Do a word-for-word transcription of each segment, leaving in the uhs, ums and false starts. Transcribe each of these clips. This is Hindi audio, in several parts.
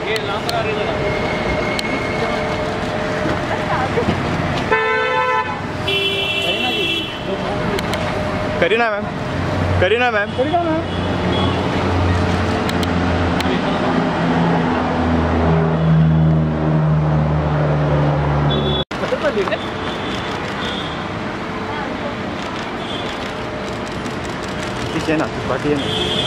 ये लांबर आ रही है। Kareena ma'am, Kareena ma'am, Kareena ma'am. पीछे ना पार्टी है ना।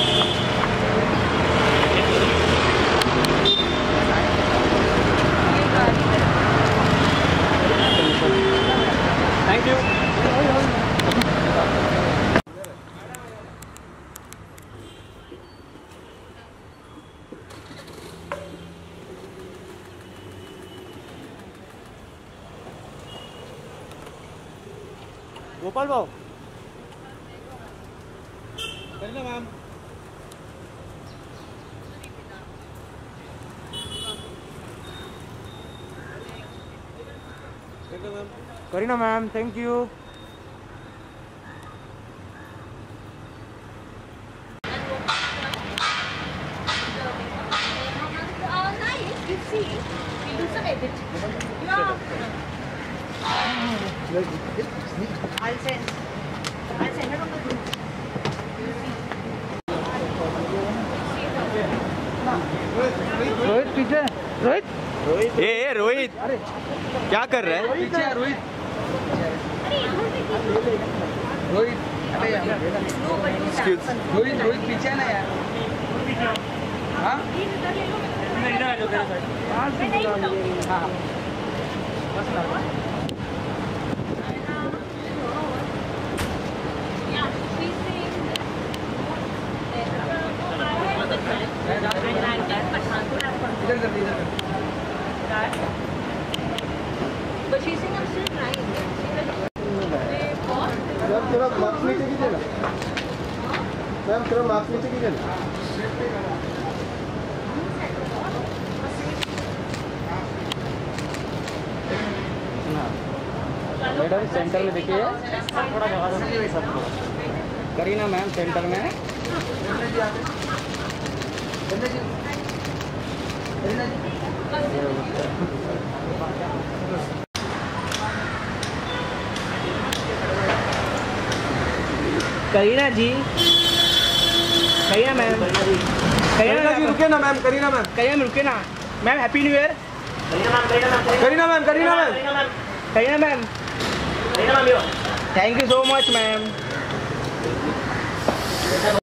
Thank you. गोपाल भाव Kareena ma'am, Kareena ma'am, thank you. I'll send. I'll send it on the group. Rohit पीछे, रोहित रोहित ए ए रोहित क्या कर रहा है? पीछे है रोहित। रोहित रोहित रोहित पीछे है ना यार। हाँ इधर आ जाओ मेरे साइड। हाँ बस इधर कर इधर कर। But she's saying I'm still trying. Ma'am थोड़ा मार्क्स नीचे कीजिए ना। मैम थोड़ा मार्क्स नीचे कीजिए ना। मैडम सेंटर में देखिए, थोड़ा जगह दीजिए सबको। करीना मैम सेंटर में। करीना जी, करीना मैम, करीना जी रुके ना मैम, करीना मैम, करीना रुके ना ma'am. Happy new year. Kareena ma'am, Kareena ma'am, Kareena ma'am, thank you so much ma'am.